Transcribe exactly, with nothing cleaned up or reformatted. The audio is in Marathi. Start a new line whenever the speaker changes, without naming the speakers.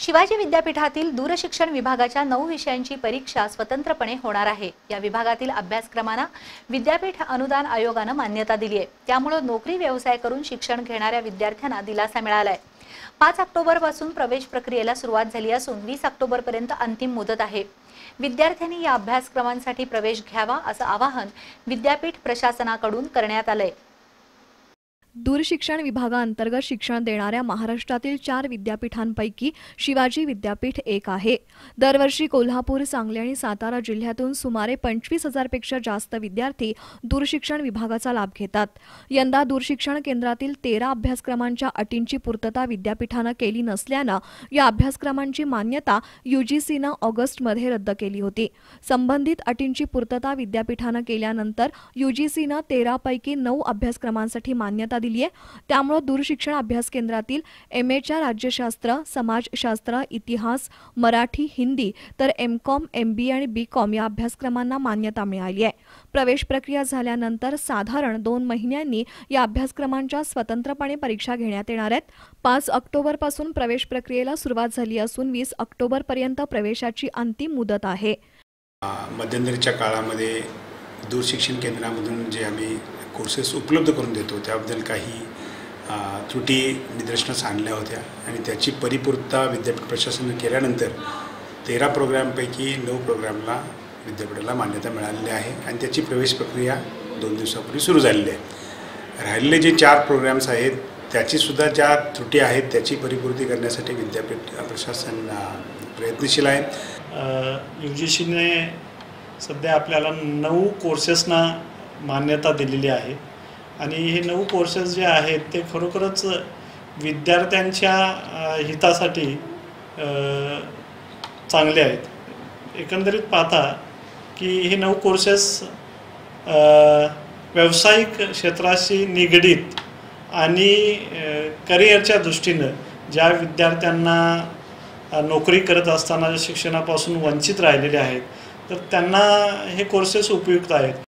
शिवाजी विद्यापीठातील दूरशिक्षण विभागाच्या नऊ विषयांची परीक्षा स्वतंत्रपणे होणार आहे। या विभागातील अभ्यासक्रमांना विद्यापीठ अनुदान आयोगाने मान्यता दिली आहे। त्यामुळे नोकरी व्यवसाय करून शिक्षण घेणाऱ्या विद्यार्थ्यांना दिलासा मिळाला आहे। पाच ऑक्टोबर पासून प्रवेश प्रक्रियेला सुरुवात झाली असून वीस ऑक्टोबर पर्यंत अंतिम मुदत आहे। विद्यार्थ्यांनी या अभ्यासक्रमांसाठी प्रवेश घ्यावा असं आवाहन विद्यापीठ प्रशासनाकडून करण्यात आले आहे।
दूरशिक्षण विभागाअंतर्गत शिक्षण देणाऱ्या महाराष्ट्रातील चार विद्यापीठांपैकी शिवाजी विद्यापीठ एक आहे। दरवर्षी कोल्हापूर, सांगली आणि सातारा जिल्ह्यातून सुमारे पंचवीस हजार पेक्षा जास्त विद्यार्थी दूरशिक्षण विभागाचा लाभ घेतात। यंदा दूरशिक्षण केंद्रातील तेरा अभ्यासक्रमांच्या अटींची पूर्तता विद्यापीठाने केली नसल्याने या अभ्यासक्रमांची मान्यता यूजीसीने ऑगस्टमध्ये रद्द केली होती। संबंधित अटींची पूर्तता विद्यापीठाने केल्यानंतर यूजीसीने तेरा पैकी नऊ अभ्यासक्रमांसाठी मान्यता दिली आहे। त्यामुळे दूरशिक्षण अभ्यास केंद्रातील एमएच्या राज्यशास्त्र, समाजशास्त्र, इतिहास, मराठी, हिंदी तर एमकॉम, एमबीए आणि बीकॉम या अभ्यासक्रमांना मान्यता मिळाली आहे। प्रवेश प्रक्रिया झाल्यानंतर साधारण दोन महिन्यांनी या अभ्यासक्रमांच्या स्वतंत्रपणे परीक्षा घेण्यात येणार आहेत। पाच ऑक्टोबर पासून प्रवेश प्रक्रियेला सुरुवात झाली असून वीस ऑक्टोबर पर्यंत प्रवेशाची अंतिम मुदत आहे।
मध्यंतरीच्या काळामध्ये दूरशिक्षण केंद्रामधून जे आम्ही कोर्सेस उपलब्ध करून देतो त्याबद्दल काही त्रुटी निदर्शनास आणल्या होत्या आणि त्याची परिपूर्तता विद्यापीठ प्रशासनाने केल्यानंतर तेरा प्रोग्रामपैकी नऊ प्रोग्रामला विद्यापीठाला मान्यता मिळालेली आहे आणि त्याची प्रवेश प्रक्रिया दोन दिवसापूर्वी सुरू झालेली आहे। राहिलेले जे चार प्रोग्राम्स आहेत त्याचीसुद्धा ज्या त्रुटी आहेत त्याची परिपूर्ती करण्यासाठी विद्यापीठ प्रशासन प्रयत्नशील आहे।
यूजीसीने सध्या आपल्याला नऊ कोर्सेसना मान्यता दिलेली आहे आणि हे नऊ कोर्सेस जे आहेत ते खरोखरच विद्यार्थ्यांच्या हितासाठी चांगले आहेत। एकंदरीत पाहता की हे नऊ कोर्सेस व्यावसायिक क्षेत्राशी निगडीत आणि करिअरच्या दृष्टीने ज्या विद्यार्थ्यांना नोकरी करत असताना शिक्षणापासून वंचित राहिलेले आहेत तर त्यांना हे कोर्सेस उपयुक्त आहेत।